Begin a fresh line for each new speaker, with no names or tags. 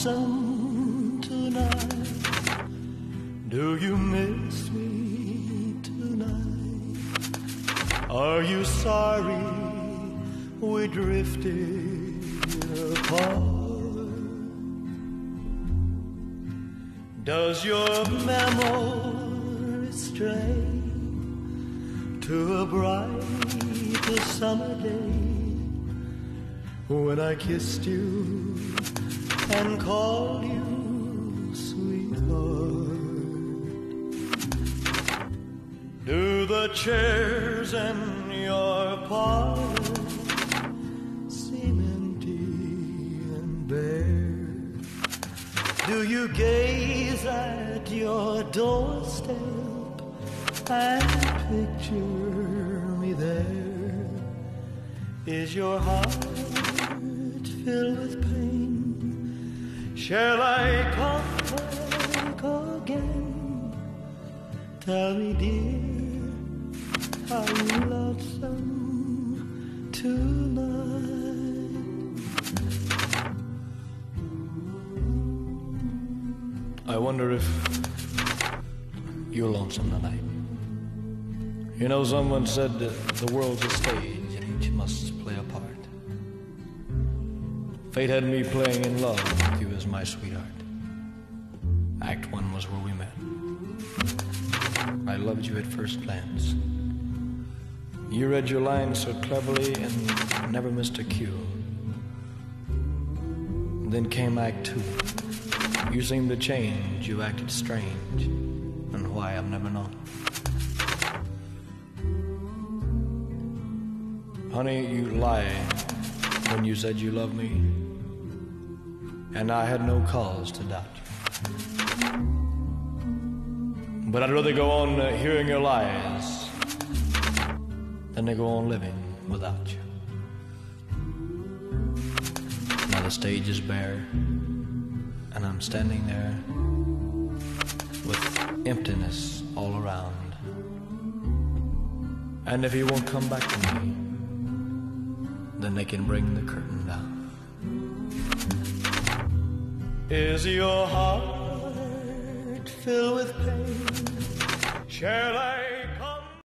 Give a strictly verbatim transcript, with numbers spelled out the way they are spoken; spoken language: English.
lonesome tonight? Do you miss me tonight? Are you sorry we drifted apart? Does your memory stray to a bright summer day when I kissed you and called you sweetheart? Do the chairs in your parlor seem empty and bare? Do you gaze at your doorstep and picture me there? Is your heart filled with pain? Shall I come back again? Tell me, dear, are you lonesome tonight? I wonder if you're lonesome tonight. You know, someone said that the world's a stage and each must play a part. Fate had me playing in love with you as my sweetheart. Act one was where we met. I loved you at first glance. You read your lines so cleverly and never missed a cue. Then came Act two. You seemed to change, you acted strange, and why I've never known. Honey, you lied when you said you loved me, and I had no cause to doubt you. But I'd rather go on uh, hearing your lies than to go on living without you. Now the stage is bare, and I'm standing there with emptiness all around. And if you won't come back to me, then they can bring the curtain down. Is your heart filled with pain? Shall I